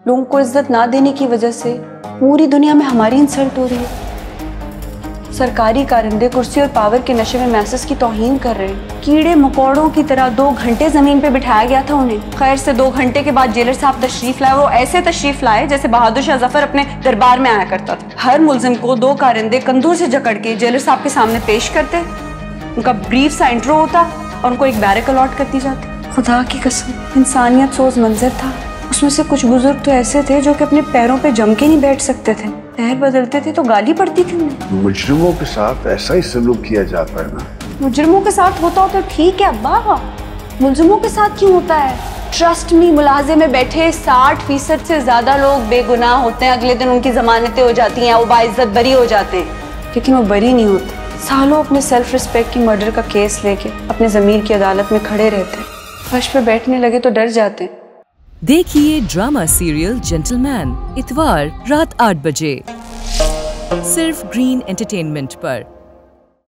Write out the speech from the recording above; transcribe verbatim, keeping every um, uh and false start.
लोगों को इज्जत ना देने की वजह से पूरी दुनिया में हमारी इंसल्ट हो रही है। सरकारी कारिंदे कुर्सी और पावर के नशे में मैसेज की तौहीन कर रहे हैं। कीड़े मकोड़ों की तरह दो घंटे जमीन पे बिठाया गया था उन्हें। खैर से दो घंटे के बाद जेलर साहब तशरीफ लाए। वो ऐसे तशरीफ लाए जैसे बहादुर शाह जफर अपने दरबार में आया करता था। हर मुल्जिम को दो कारिंदे कंधों से जकड़ के जेलर साहब के सामने पेश करते, उनका ब्रीफ सा इंट्रो होता और उनको एक बैरक अलॉट कर दी जाती। खुदा की कसम इंसानियत सोज मंजर था। उसमें से कुछ बुजुर्ग तो ऐसे थे जो कि अपने पैरों पे जम के नहीं बैठ सकते थे। पैर बदलते थे तो गाली पड़ती थी उन्हें। मुजरिमों के साथ ऐसा ही सलूक किया जाता है ना। मुजरिमों के साथ होता हो तो ठीक है अब्बा, मुलजिमों के साथ क्यों होता है? ट्रस्ट मी, मुलाजे में बैठे साठ फीसद से ज्यादा लोग बेगुनाह होते हैं। अगले दिन उनकी जमानतें हो जाती हैं, वो बाइज्जत बरी हो जाते हैं, लेकिन वो बरी नहीं होते। सालों अपने सेल्फ रिस्पेक्ट की मर्डर का केस लेके अपने जमीर की अदालत में खड़े रहते हैं। फर्श पे बैठने लगे तो डर जाते हैं। देखिए ड्रामा सीरियल जेंटलमैन इतवार रात आठ बजे सिर्फ ग्रीन एंटरटेनमेंट पर।